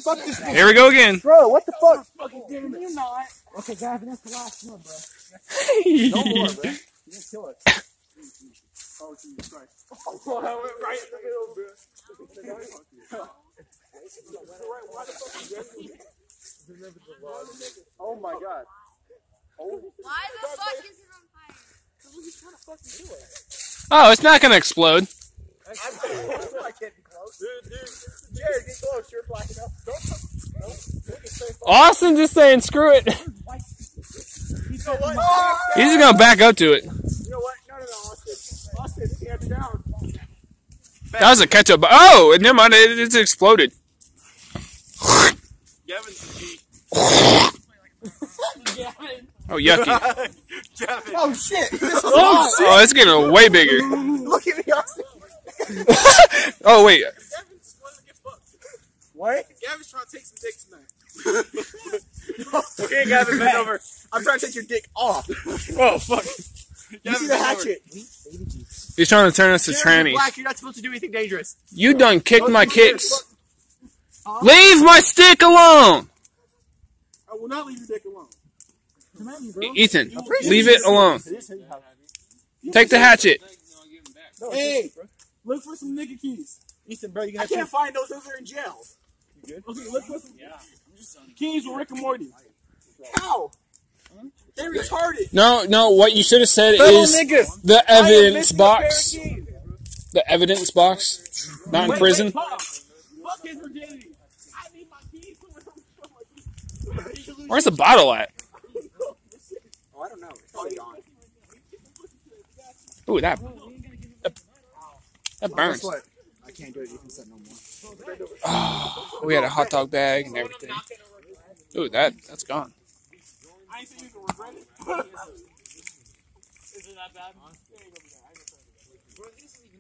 Fuck this thing. Here we go again. Bro, what the fuck? Fucking damn it. You're not. Okay, Gavin, that's the last one, bro. No more, bro. You're gonna kill us. Oh, Jesus Christ. Oh, I went right in the middle, bro. Oh my god. Why the fuck is it on fire? He's trying to fucking do it. Oh, it's not gonna explode. I can't be close. Dude. Jared, get close. You're blacking out. Don't. Austin just saying screw it. You know what? He's just gonna back up to it. You know what? No, Austin. Austin, hands down. That was a ketchup. Oh, never mind. It's exploded. Gavin's the G. Gavin. Oh, yucky. Gavin. Oh, shit. Oh, it's getting way bigger. Look at me, Austin. Oh, wait. Gavin's wanting to get fucked. What? Gavin's trying to take some dick tonight. Okay, Gavin, bend over. I'm trying to take your dick off. Oh, fuck. You see the hatchet. He's trying to turn us to You're trannies. black. You're not supposed to do anything dangerous. You done kicked my kicks. Leave my stick alone. I will not leave your dick alone. Come at me, bro. Ethan, leave it alone. Take the hatchet. Hey, look for some nigga keys. Ethan, bro, you I can't find those. Those are in jail. You good? Okay, look for some keys with Rick and Morty. How? They're retarded. No, what you should have said is the evidence box. The evidence box. Not in prison. Fuck his virginity. I need my keys. Where's the bottle at? Oh, I don't know. It's probably gone. Ooh, that burns. What? I can't do it. You can set no more. Oh, we had a hot dog bag and everything. Ooh, that's gone. I ain't saying you can regret it. Is it that bad?